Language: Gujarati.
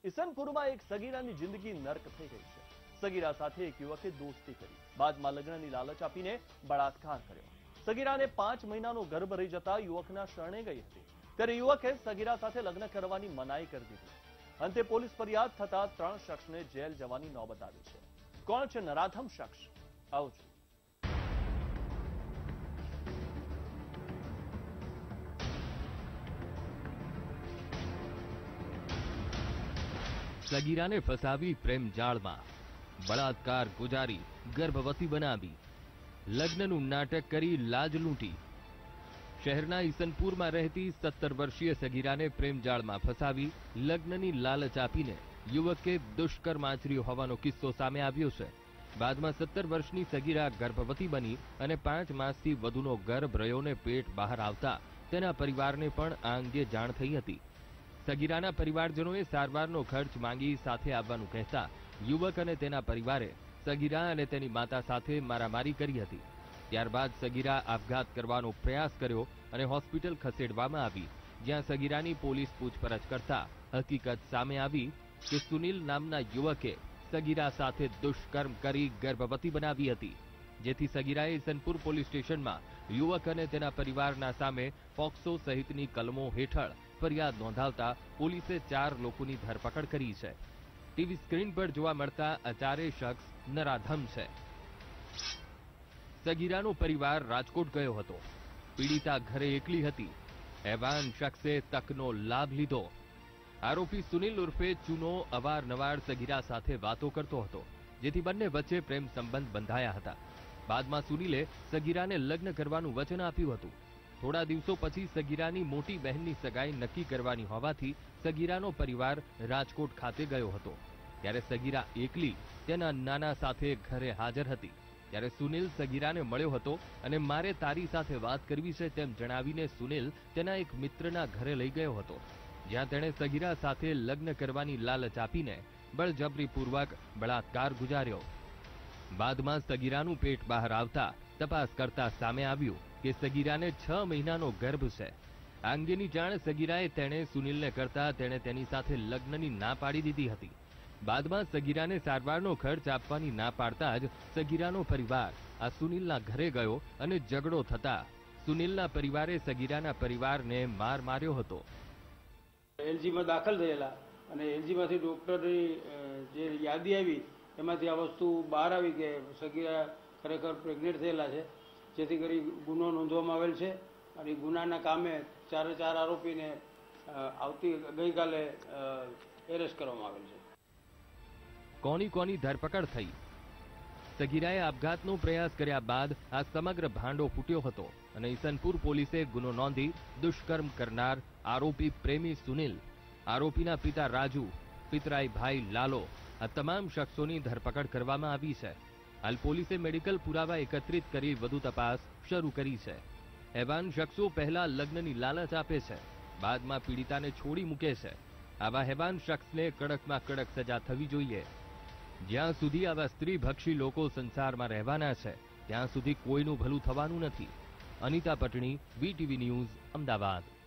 ઈસનપુરમાં એક સગીરાની જિંદગી નર્ક થઈ ગઈ છે। સગીરા સાથે એક યુવકે દોસ્તી કરી, બાદમાં લગ્નની લાલચ આપીને બળાત્કાર કર્યો। સગીરાને 5 મહિનાનો ગર્ભ રહી જતા યુવકના શરણે ગઈ હતી, ત્યારે યુવકે સગીરા સાથે લગ્ન કરવાની મનાઈ કરી દીધી। અંતે પોલીસ ફરિયાદ થતા 3 શખ્સને જેલ જવાની નોબત આવી છે। કોણ છે નરાધમ શખ્સ? આવો જોઈએ। સગીરાને ફસાવી પ્રેમ જાળમાં, બળાત્કાર ગુજારી ગર્ભવતી બનાવી, લગ્નનું નાટક કરી લાજ લૂંટી। શહેરના ઈસનપુરમાં રહેતી 17 વર્ષીય સગીરાને પ્રેમ જાળમાં ફસાવી લગ્નની લાલચ આપીને યુવકે દુષ્કર્મ આચર્યો હોવાનો કિસ્સો સામે આવ્યો છે। બાદમાં 17 વર્ષની સગીરા ગર્ભવતી બની અને 5 માસથી વધુનો ગર્ભ રહ્યોને પેટ બહાર આવતા તેના પરિવારને પણ આ અંગે જાણ થઈ હતી। સગીરાના પરિવારજનોએ સારવારનો ખર્ચ માંગી સાથે આવવાનું કહેતા યુવક અને તેના પરિવારે સગીરા અને તેની માતા સાથે મારામારી કરી હતી। ત્યારબાદ સગીરા આપઘાત કરવાનો પ્રયાસ કર્યો અને હોસ્પિટલ ખસેડવામાં આવી, જ્યાં સગીરાની પોલીસ પૂછપરછ કરતા હકીકત સામે આવી કે સુનિલ નામના યુવકે સગીરા સાથે દુષ્કર્મ કરી ગર્ભવતી બનાવી હતી, જેથી સગીરાએ ઈસનપુર પોલીસ સ્ટેશનમાં યુવક અને તેના પરિવારના સામે પોક્સો સહિતની કલમો હેઠળ ફરિયાદ નોંધાવતા પોલીસે 4 લોકોની ધરપકડ કરી છે। ટીવી સ્ક્રીન પર જોવા મળતા આ 4 શખ્સ નરાધમ છે। સગીરાનો પરિવાર રાજકોટ ગયો હતો। પીડિતા ઘરે એકલી હતી। એવાન શખ્સે તકનો લાભ લીધો। આરોપી સુનિલ ઉર્ફે ચૂનો અવારનવાર સગીરા સાથે વાતો કરતો હતો, જેથી બંને વચ્ચે પ્રેમ સંબંધ બંધાયા હતા। બાદમાં સુનિલે સગીરાને લગ્ન કરવાનું વચન આપ્યું હતું। થોડા દિવસો પછી સગીરાની મોટી બહેનની સગાઈ નક્કી કરવાની હોવાથી સગીરાનો પરિવાર રાજકોટ ખાતે ગયો હતો। ત્યારે સગીરા એકલી તેના નાના સાથે ઘરે હાજર હતી, ત્યારે સુનિલ સગીરાને મળ્યો હતો અને મારે તારી સાથે વાત કરવી છે તેમ જણાવીને સુનિલ તેના એક મિત્રના ઘરે લઈ ગયો હતો, જ્યાં તેણે સગીરા સાથે લગ્ન કરવાની લાલચ આપીને બળજબરીપૂર્વક બળાત્કાર ગુજાર્યો। બાદમાં સગીરાનું પેટ બહાર આવતા તપાસ કરતા સામે આવ્યું કે સગીરાને 6 મહિનાનો ગર્ભ છે। આ અંગેની જાણ સગીરાએ તેણે સુનિલને કરતા તેણે તેની સાથે લગ્નની ના પાડી દીધી હતી। બાદમાં સગીરાને સારવારનો ખર્ચ આપવાની ના પાડતા જ સગીરાનો પરિવાર આ સુનિલના ઘરે ગયો અને ઝઘડો થતા સુનિલના પરિવારે સગીરાના પરિવારને માર માર્યો હતો। એલજીમાં દાખલ થયેલા અને એલજીમાંથી ડોક્ટરની જે યાદી આવી એમાંથી આ વસ્તુ બહાર આવી કે સગીરા ખરેખર પ્રેગ્નેન્ટ થયેલા છે, જેથી કરી ગુનો નોંધવામાં આવેલ છે અને ગુનાના કામે 4 આરોપીને ગઈકાલે એરેસ્ટ કરવામાં આવેલ છે। કોની ધરપકડ થઈ? સગીરાએ આપઘાતનો પ્રયાસ કર્યા બાદ આ સમગ્ર ભાંડો ફૂટ્યો હતો અને ઈસનપુર પોલીસે ગુનો નોંધી દુષ્કર્મ કરનાર આરોપી પ્રેમી સુનિલ, આરોપીના પિતા રાજુ, પિતરાઈ ભાઈ લાલો આ તમામ શખ્સોની ધરપકડ કરવામાં આવી છે। હાલ પોલીસે મેડિકલ પુરાવા એકત્રિત કરી વધુ તપાસ શરૂ કરી છે। એવાન શખ્સો પહેલા લગ્નની લાલચ આપે છે, બાદમાં પીડિતાને છોડી મૂકે છે। આવા હેવાન શખ્સને કડકમાં કડક સજા થવી જોઈએ। જ્યાં સુધી આવા સ્ત્રીભક્ષી લોકો સંસારમાં રહેવાના છે ત્યાં સુધી કોઈનું ભલું થવાનું નથી। Anita Patni, VTV news, Ahmedabad.